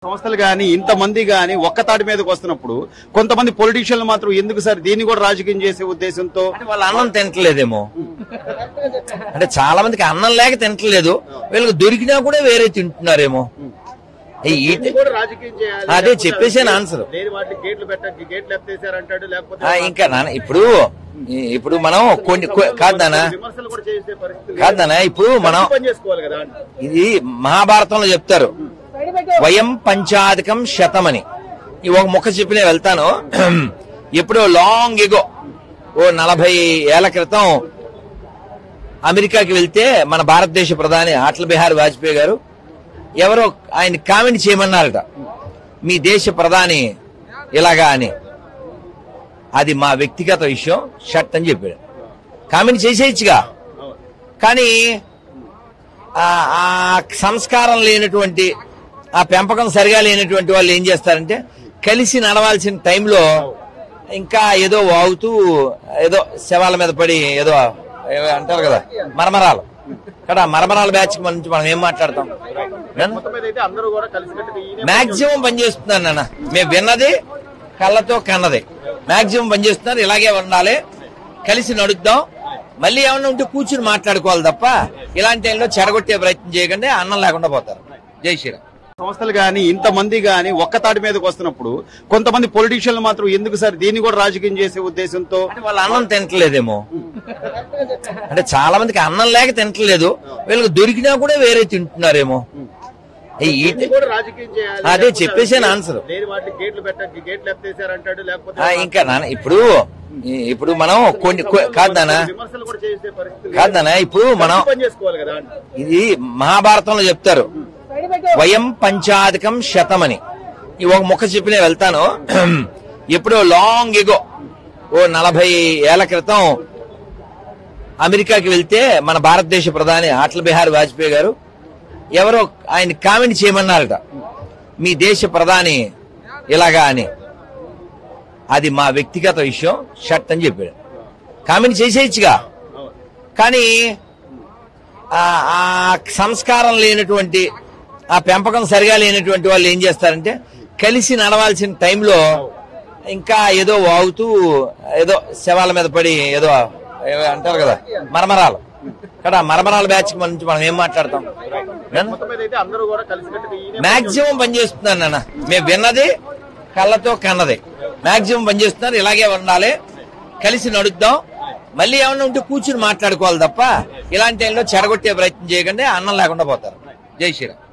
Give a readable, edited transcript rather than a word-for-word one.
సంస్థలు గాని ఇంతమంది గాని ఒక్క తాటి మీదకి వస్తున్నప్పుడు కొంతమంది పొలిటీషియన్లు మాత్రం ఎందుకు సార్ దీన్ని కూడా రాజకీయం చేసే ఉద్దేశంతో వాళ్ళ అన్నం తింటలేదేమో. అంటే చాలా మందికి అన్నం లేక తింటలేదు, వీళ్ళకి దొరికినా కూడా వేరే తింటున్నారేమో. అదే చెప్పేసాను ఆన్సర్. ఇంకా నాన్న ఇప్పుడు మనం కొన్ని కాదనా ఇప్పుడు మనం ఇది మహాభారతంలో చెప్తారు, వయం పంచాధికం శతమని. ఈ ఒక ముఖ చెప్పినే వెళ్తాను. ఎప్పుడో లాంగ్ ఎగో 40 ఏళ్ల క్రితం అమెరికాకి వెళ్తే మన భారతదేశ ప్రధాని అటల్ బిహారీ వాజ్పేయి గారు ఎవరో ఆయన కామెంట్ చేయమన్నారట, మీ దేశ ప్రధాని ఇలాగా అని. అది మా వ్యక్తిగత విషయం, షట్ అని చెప్పాడు. కామెంట్ చేసేయచ్చుగా, కానీ ఆ సంస్కారం లేనటువంటి, ఆ పెంపకం సరిగా లేనటువంటి వాళ్ళు ఏం చేస్తారంటే కలిసి నడవాల్సిన టైంలో ఇంకా ఏదో వాగుతూ ఏదో శవాల మీద పడి ఏదో అంటారు కదా మరమరాలు. కదా మరమరాల బ్యాచ్ నుంచి మనం ఏం మాట్లాడతాం? మాక్సిమం పనిచేస్తున్నారు నాన్న, మేము విన్నది కళ్ళతో కన్నది. మాక్సిమం పనిచేస్తున్నారు, ఇలాగే ఉండాలి, కలిసి నడుద్దాం. మళ్ళీ ఏమన్నా ఉంటే కూర్చుని మాట్లాడుకోవాలి తప్ప ఇలాంటి టైంలో చెడగొట్టే ప్రయత్నం చేయకండి, అన్నం లేకుండా పోతారు. జై శ్రీరామ్. సంస్థలు గాని ఇంతమంది గాని ఒక్క తాటి మీదకి వస్తున్నప్పుడు కొంతమంది పొలిటీషియన్లు మాత్రం ఎందుకు సార్ దీన్ని కూడా రాజకీయం చేసే ఉద్దేశంతో వాళ్ళ అన్నం తింటలేదేమో. అంటే చాలా మందికి అన్నం లేక తింటలేదు, వీళ్ళకి దొరికినా కూడా వేరే తింటున్నారేమో. అదే చెప్పేసాను ఆన్సర్. ఇంకా నాన్న ఇప్పుడు మనం కొన్ని కాదనా ఇప్పుడు మనం ఇది మహాభారతంలో చెప్తారు, వయం పంచాధికం శతమని. ఈ ఒక ముఖ చెప్పినే వెళ్తాను. ఎప్పుడో లాంగ్ ఎగో 40 ఏళ్ల క్రితం అమెరికాకి వెళ్తే మన భారతదేశ ప్రధాని అటల్ బిహారీ వాజ్పేయి గారు ఎవరో ఆయన కామెంట్ చేయమన్నారట, మీ దేశ ప్రధాని ఇలాగా అని. అది మా వ్యక్తిగత విషయం, షట్ అని చెప్పాడు. కామెంట్ చేసేయచ్చుగా, కానీ ఆ సంస్కారం లేనటువంటి, ఆ పెంపకం సరిగా లేనటువంటి వాళ్ళు ఏం చేస్తారంటే కలిసి నడవాల్సిన టైంలో ఇంకా ఏదో వాగుతూ ఏదో శవాల మీద పడి ఏదో అంటారు కదా మరమరాలు. కదా మరమరాల బ్యాచ్ నుంచి మనం ఏం మాట్లాడతాం? మాక్సిమం పనిచేస్తున్నారు నాన్న, మేము విన్నది కళ్ళతో కన్నది. మాక్సిమం పనిచేస్తున్నారు, ఇలాగే ఉండాలి, కలిసి నడుద్దాం. మళ్ళీ ఏమన్నా ఉంటే కూర్చుని మాట్లాడుకోవాలి తప్ప ఇలాంటి టైంలో చెడగొట్టే ప్రయత్నం చేయకండి, అన్నం లేకుండా పోతారు. జై శ్రీరామ్.